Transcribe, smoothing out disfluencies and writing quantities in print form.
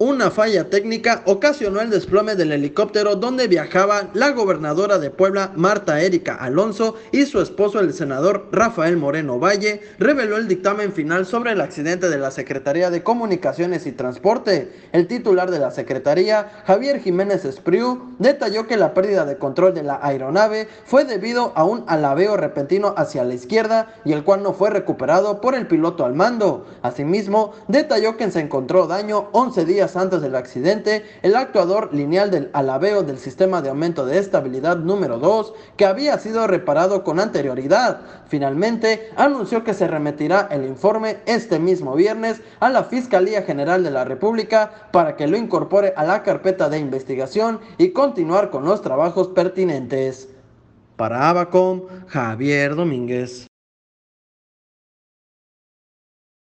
Una falla técnica ocasionó el desplome del helicóptero donde viajaba la gobernadora de Puebla, Marta Erika Alonso, y su esposo, el senador Rafael Moreno Valle, reveló el dictamen final sobre el accidente de la Secretaría de Comunicaciones y Transporte. El titular de la Secretaría, Javier Jiménez Espriu, detalló que la pérdida de control de la aeronave fue debido a un alabeo repentino hacia la izquierda y el cual no fue recuperado por el piloto al mando. Asimismo, detalló que se encontró daño 11 días antes del accidente el actuador lineal del alabeo del sistema de aumento de estabilidad número 2, que había sido reparado con anterioridad. Finalmente, anunció que se remitirá el informe este mismo viernes a la Fiscalía General de la República para que lo incorpore a la carpeta de investigación y continuar con los trabajos pertinentes. Para Abacom, Javier Domínguez.